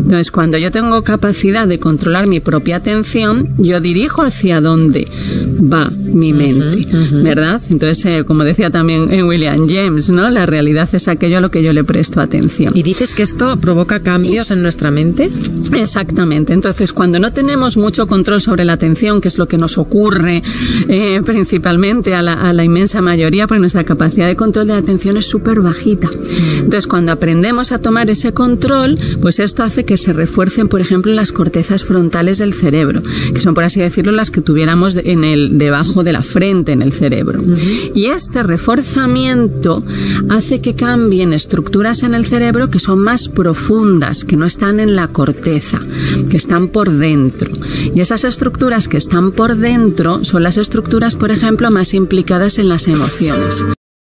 Entonces, cuando yo tengo capacidad de controlar mi propia atención, yo dirijo hacia dónde va mi mente, ¿verdad? Entonces, como decía también William James, ¿no? La realidad es aquello a lo que yo le presto atención. ¿Y dices que esto provoca cambios en nuestra mente? Exactamente. Entonces, cuando no tenemos mucho control sobre la atención, que es lo que nos ocurre principalmente a la inmensa mayoría, porque nuestra capacidad de control de la atención es súper bajita. Entonces, cuando aprendemos a tomar ese control, pues esto hace que se refuercen, por ejemplo, las cortezas frontales del cerebro, que son, por así decirlo, las que tuviéramos debajo de la frente en el cerebro. Y este reforzamiento hace que cambien estructuras en el cerebro que son más profundas, que no están en la corteza, que están por dentro. Y esas estructuras que están por dentro son las estructuras, por ejemplo, más implicadas en las emociones.